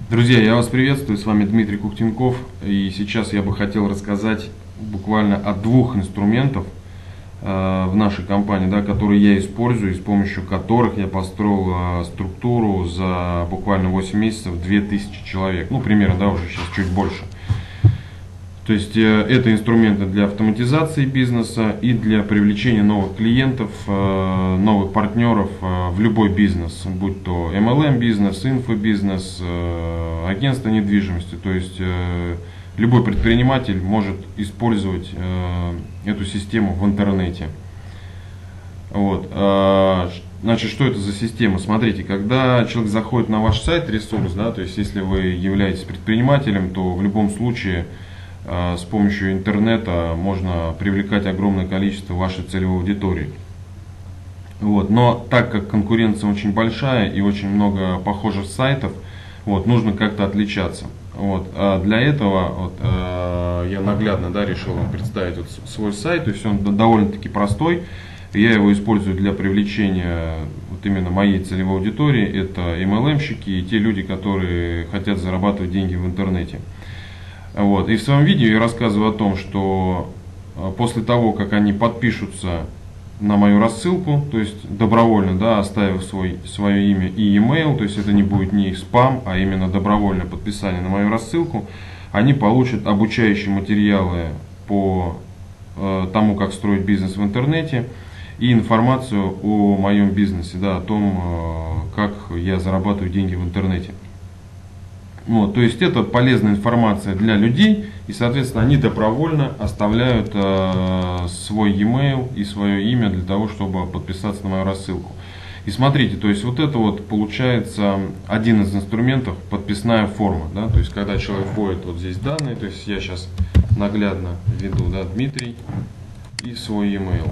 Друзья, я вас приветствую, с вами Дмитрий Кухтенков, и сейчас я бы хотел рассказать буквально о двух инструментах в нашей компании, да, которые я использую, и с помощью которых я построил структуру за буквально 8 месяцев 2000 человек, ну примерно, да, уже сейчас чуть больше. То есть это инструменты для автоматизации бизнеса и для привлечения новых клиентов, новых партнеров в любой бизнес, будь то MLM бизнес, инфобизнес, агентство недвижимости. То есть любой предприниматель может использовать эту систему в интернете. Вот. Значит, что это за система? Смотрите, когда человек заходит на ваш сайт, ресурс, да, то есть если вы являетесь предпринимателем, то в любом случае с помощью интернета можно привлекать огромное количество вашей целевой аудитории. Вот. Но так как конкуренция очень большая и очень много похожих сайтов, вот, нужно как-то отличаться. Вот. А для этого я наглядно, да, решил вам представить свой сайт. То есть он довольно-таки простой. Я его использую для привлечения вот именно моей целевой аудитории. Это MLM-щики и те люди, которые хотят зарабатывать деньги в интернете. Вот. И в своем видео я рассказываю о том, что после того, как они подпишутся на мою рассылку, то есть добровольно, да, оставив свое имя и e-mail, то есть это не будет не спам, а именно добровольное подписание на мою рассылку, они получат обучающие материалы по тому, как строить бизнес в интернете и информацию о моем бизнесе, да, о том, как я зарабатываю деньги в интернете. Вот, то есть это полезная информация для людей, и, соответственно, они добровольно оставляют свой e-mail и свое имя для того, чтобы подписаться на мою рассылку. И смотрите, то есть вот это вот получается один из инструментов, подписная форма, да, то есть когда человек вводит вот здесь данные, то есть я сейчас наглядно введу, да, Дмитрий и свой e-mail,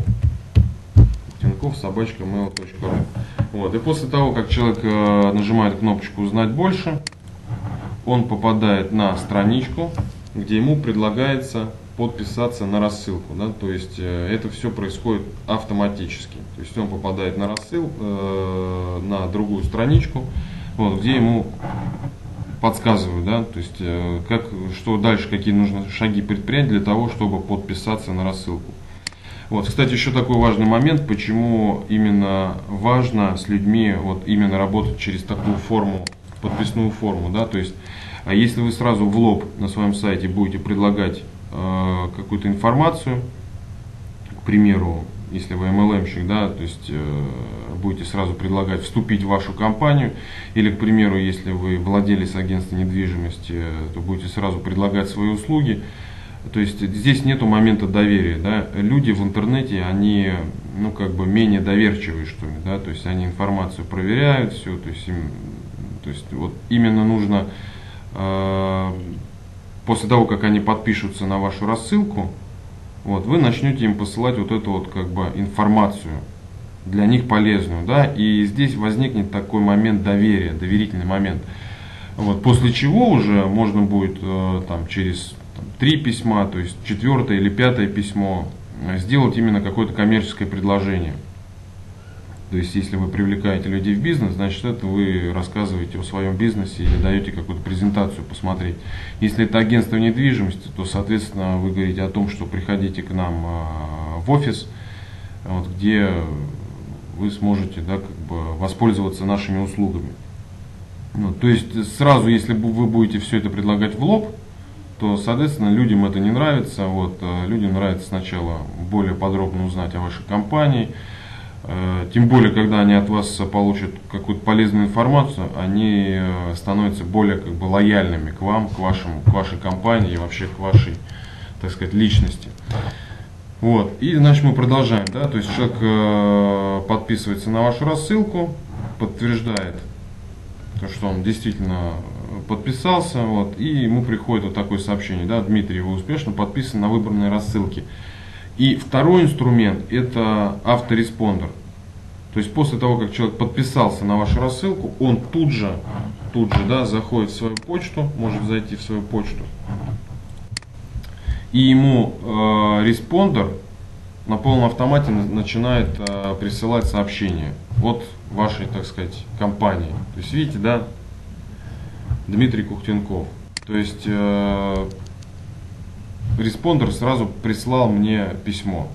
Кухтенков@mail.ru. Вот, и после того, как человек нажимает кнопочку «Узнать больше», он попадает на страничку, где ему предлагается подписаться на рассылку. Да? То есть это все происходит автоматически. То есть он попадает на рассылку, на другую страничку, вот, где ему подсказывают, да? То есть что дальше, какие нужно шаги предпринять для того, чтобы подписаться на рассылку. Вот, кстати, еще такой важный момент, почему именно важно с людьми вот именно работать через такую форму, подписную форму, да, то есть, а если вы сразу в лоб на своем сайте будете предлагать какую-то информацию, к примеру, если вы MLM-щик, да, то есть будете сразу предлагать вступить в вашу компанию, или, к примеру, если вы владелец агентства недвижимости, то будете сразу предлагать свои услуги. То есть здесь нету момента доверия, да. Люди в интернете, они, ну, как бы менее доверчивые, что ли, да, то есть они информацию проверяют, все, то есть вот именно нужно после того, как они подпишутся на вашу рассылку, вот, вы начнете им посылать вот эту вот как бы информацию для них полезную, да, и здесь возникнет такой момент доверия, доверительный момент, вот, после чего уже можно будет там через 3 письма, то есть 4-е или 5-е письмо сделать именно какое-то коммерческое предложение. То есть, если вы привлекаете людей в бизнес, значит, это вы рассказываете о своем бизнесе или даете какую-то презентацию посмотреть. Если это агентство недвижимости, то, соответственно, вы говорите о том, что приходите к нам в офис, вот, где вы сможете, да, как бы воспользоваться нашими услугами. Вот, то есть, сразу, если вы будете все это предлагать в лоб, то, соответственно, людям это не нравится. Вот, людям нравится сначала более подробно узнать о вашей компании. Тем более, когда они от вас получат какую-то полезную информацию, они становятся более как бы лояльными к вам, к вашей компании и вообще к вашей, так сказать, личности. Вот. И, значит, мы продолжаем. Да? То есть человек подписывается на вашу рассылку, подтверждает то, что он действительно подписался, вот, и ему приходит вот такое сообщение: да, Дмитрий, вы успешно подписан на выбранные рассылки. И второй инструмент — это автореспондер. То есть после того, как человек подписался на вашу рассылку, он тут же, да, заходит в свою почту, может зайти в свою почту, и ему респондер на полном автомате начинает присылать сообщения от вашей, так сказать, компании. То есть видите, да, Дмитрий Кухтенков. То есть респондер сразу прислал мне письмо.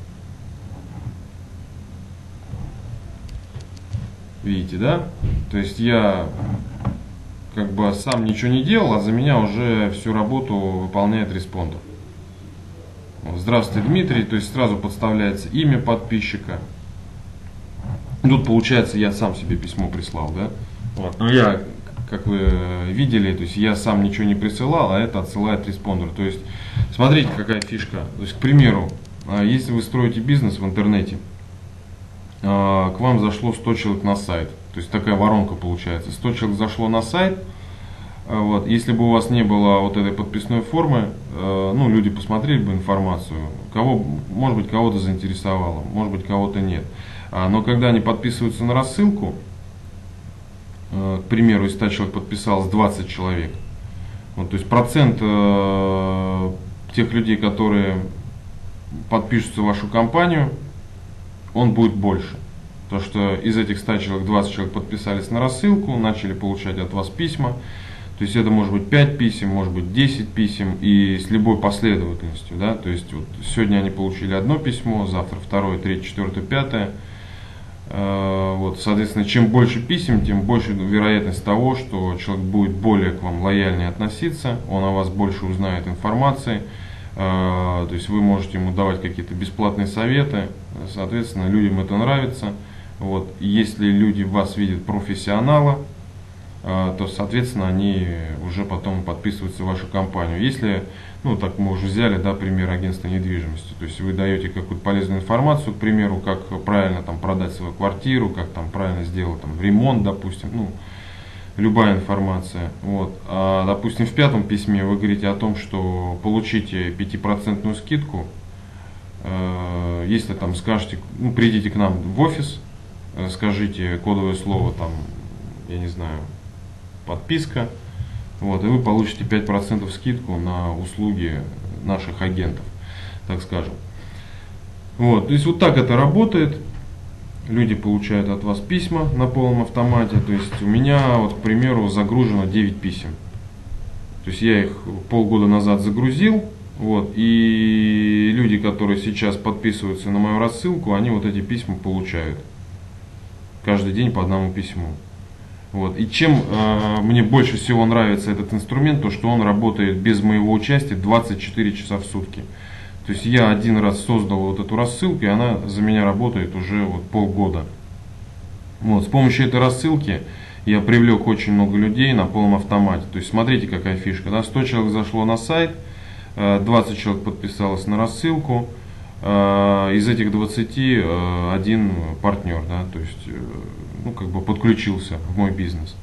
Видите, да? То есть я как бы сам ничего не делал, а за меня уже всю работу выполняет респондер. Здравствуйте, Дмитрий. То есть сразу подставляется имя подписчика. Тут получается, я сам себе письмо прислал, да? Вот. Но я, как вы видели, то есть я сам ничего не присылал, а это отсылает респондер. То есть смотрите, какая фишка. То есть, к примеру, если вы строите бизнес в интернете, к вам зашло 100 человек на сайт. То есть такая воронка получается. 100 человек зашло на сайт. Вот. Если бы у вас не было вот этой подписной формы, ну, люди посмотрели бы информацию. Может быть, кого-то заинтересовало, может быть, кого-то нет. Но когда они подписываются на рассылку, к примеру, из 100 человек подписалось 20 человек, вот, то есть процент тех людей, которые подпишутся в вашу компанию, он будет больше. Потому что из этих 100 человек 20 человек подписались на рассылку, начали получать от вас письма. То есть это может быть 5 писем, может быть 10 писем и с любой последовательностью. Да? То есть вот сегодня они получили одно письмо, завтра второе, третье, четвертое, пятое. Вот, соответственно, чем больше писем, тем больше вероятность того, что человек будет более к вам лояльнее относиться, он о вас больше узнает информации. То есть вы можете ему давать какие-то бесплатные советы, соответственно, людям это нравится. Вот. Если люди в вас видят профессионала, то, соответственно, они уже потом подписываются в вашу компанию. Если, ну, так мы уже взяли, да, пример агентства недвижимости, то есть вы даете какую-то полезную информацию, к примеру, как правильно там продать свою квартиру, как там правильно сделать там ремонт, допустим, ну, любая информация. Вот. А, допустим, в 5-м письме вы говорите о том, что получите 5% скидку, если там скажете, ну, придите к нам в офис, скажите кодовое слово, там, я не знаю, подписка, вот, и вы получите 5% скидку на услуги наших агентов, так скажем. Вот, то есть вот так это работает. Люди получают от вас письма на полном автомате. То есть у меня, вот, к примеру, загружено 9 писем. То есть я их полгода назад загрузил. Вот, и люди, которые сейчас подписываются на мою рассылку, они вот эти письма получают. Каждый день по одному письму. Вот. И чем мне больше всего нравится этот инструмент, то что он работает без моего участия 24 часа в сутки. То есть я один раз создал вот эту рассылку, и она за меня работает уже вот полгода. Вот. С помощью этой рассылки я привлек очень много людей на полном автомате. То есть смотрите, какая фишка. Да? 100 человек зашло на сайт, 20 человек подписалось на рассылку. Из этих 20 один партнер, да, то есть, ну, как бы подключился в мой бизнес.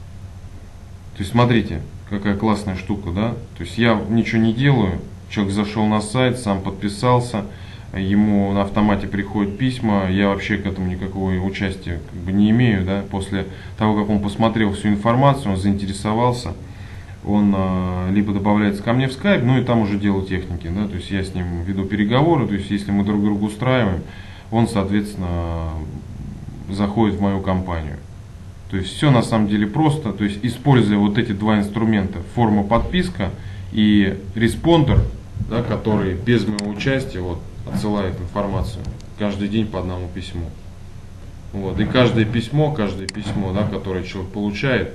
То есть смотрите, какая классная штука, да. То есть я ничего не делаю, человек зашел на сайт, сам подписался, ему на автомате приходят письма, я вообще к этому никакого участия как бы не имею, да. После того, как он посмотрел всю информацию, он заинтересовался, он либо добавляется ко мне в скайп, ну и там уже дело техники, да, то есть я с ним веду переговоры, то есть если мы друг друга устраиваем, он, соответственно, заходит в мою компанию. То есть все на самом деле просто, то есть используя вот эти два инструмента, форма подписка и респондер, да, который без моего участия вот, отсылает информацию каждый день по одному письму. Вот, и каждое письмо, да, которое человек получает,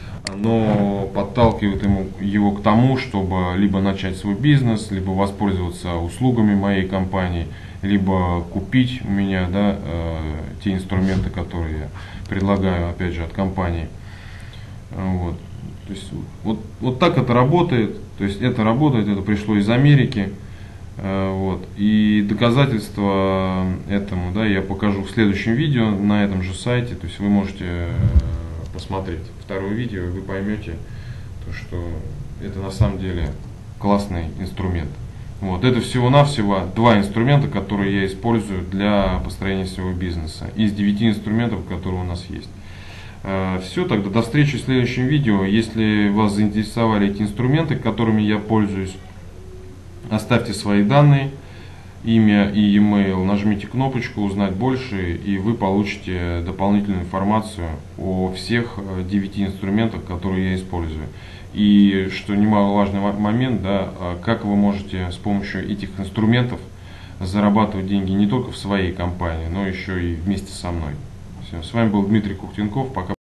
оно подталкивает его к тому, чтобы либо начать свой бизнес, либо воспользоваться услугами моей компании, либо купить у меня, да, те инструменты, которые я предлагаю, опять же, от компании. Вот. То есть, вот так это работает. То есть это работает, это пришло из Америки. Вот. И доказательства этому, да, я покажу в следующем видео на этом же сайте. То есть вы можете посмотреть второе видео, и вы поймете, что это на самом деле классный инструмент. Вот. Это всего-навсего два инструмента, которые я использую для построения своего бизнеса из 9 инструментов, которые у нас есть. Все, тогда до встречи в следующем видео. Если вас заинтересовали эти инструменты, которыми я пользуюсь, оставьте свои данные, имя и e-mail, нажмите кнопочку «Узнать больше», и вы получите дополнительную информацию о всех 9 инструментах, которые я использую. И, что немаловажный момент, да, как вы можете с помощью этих инструментов зарабатывать деньги не только в своей компании, но еще и вместе со мной. Все. С вами был Дмитрий Кухтенков. Пока.